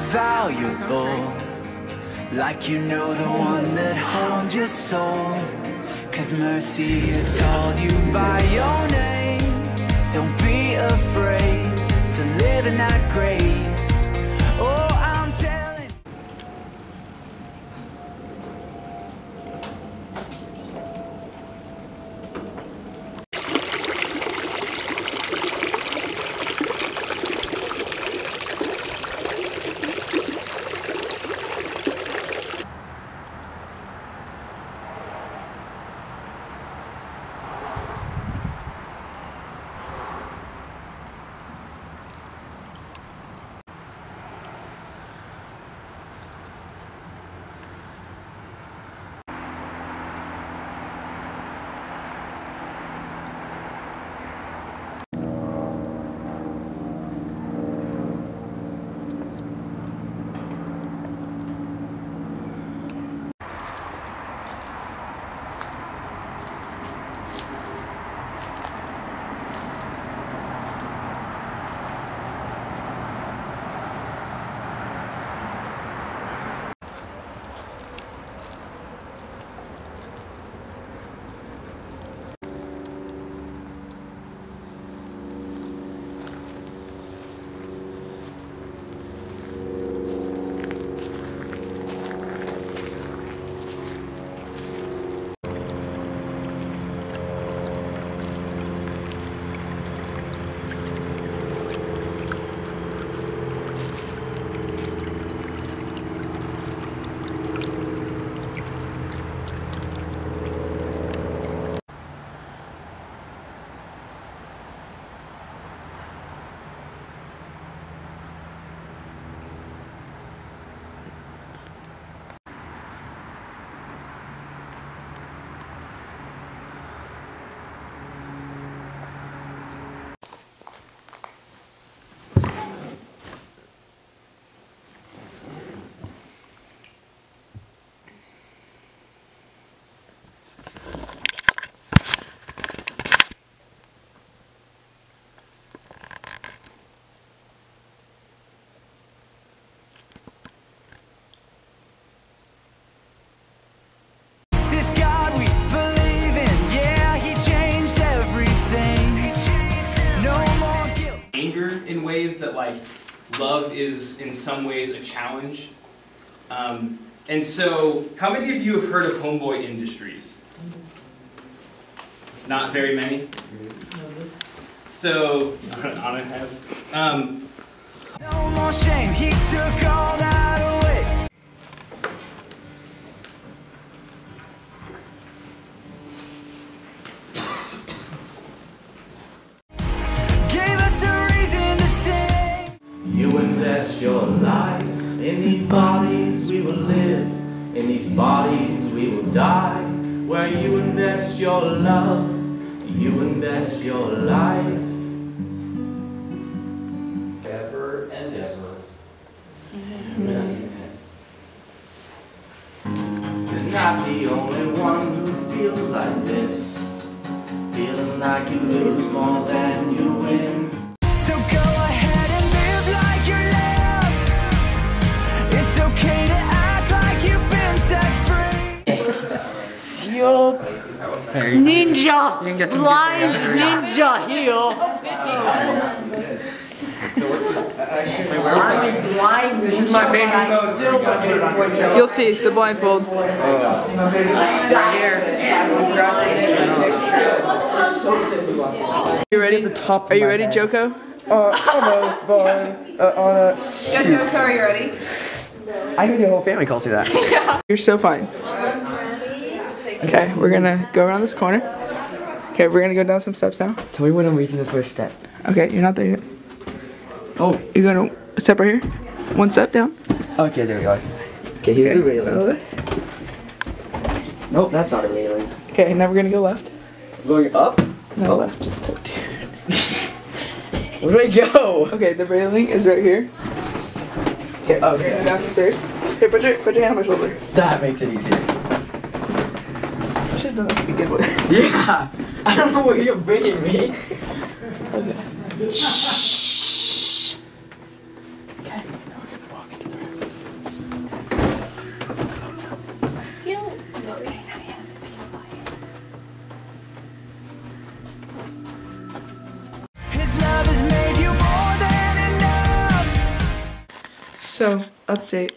valuable, like you know the one that holds your soul. 'Cause mercy has called you by your name. Don't be afraid to live in that grace. Oh, I'm telling. In ways that like love is in some ways a challenge. And so how many of you have heard of Homeboy Industries? Not very many? So, Anna has. No more shame, he took all that away. Gave us a reason to sing. You invest your life in these bodies, we will live. In these bodies, we will die. Where you invest your love, you invest your life. Ever and ever. Amen. You're not the only one who feels like this, feeling like you lose more than you win. So go ahead and live like you're loved. It's okay to act like you've been set free. Seal Ninja! Blind Ninja here! So what's this? I'm a blind This is my baby mode. Still looking for You'll see the blindfold. right here. You ready? Are you ready, Joko? Almost, but on a. Yeah, Joko, are you ready? I heard your whole family calls you that. You're so fine. Okay, we're gonna go around this corner. Okay, we're gonna go down some steps now. Tell me when I'm reaching the first step. Okay, you're not there yet. Oh, You're gonna step right here. One step down. okay, there we go. Okay, here's the railing. Another. Nope, that's not a railing. Okay, now we're gonna go left. Going up? No, left. Where do I go? Okay, the railing is right here. Okay, Okay. down some stairs. Okay, put your hand on my shoulder. That makes it easier. I should have done that to begin with. Yeah, I don't know where you're bringing me. Okay. Shh. Okay, now we're gonna walk into the So, update.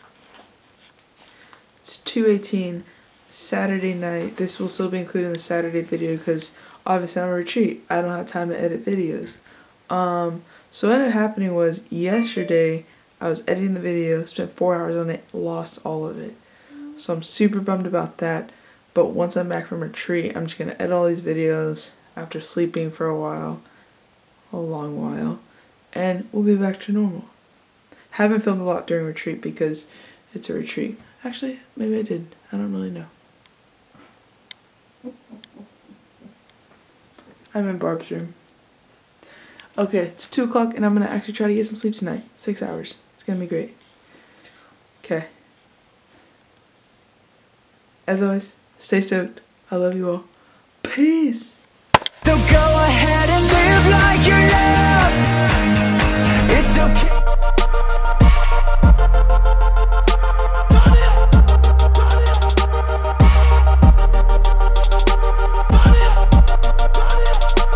It's 2:18, Saturday night. This will still be included in the Saturday video because obviously I'm on a retreat. I don't have time to edit videos. So what ended up happening was yesterday I was editing the video, spent 4 hours on it, lost all of it. So I'm super bummed about that. But once I'm back from retreat, I'm just going to edit all these videos after sleeping for a while, a long while, and we'll be back to normal. Haven't filmed a lot during retreat because it's a retreat. Actually, maybe I did. I don't really know. I'm in Barb's room. Okay, it's 2 o'clock and I'm gonna actually try to get some sleep tonight. 6 hours. It's gonna be great. Okay. As always, stay stoked. I love you all. Peace. So go ahead and live like you're loved. It's okay.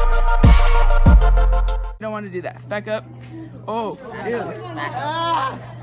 Don't want to do that. Back up. Oh, ew.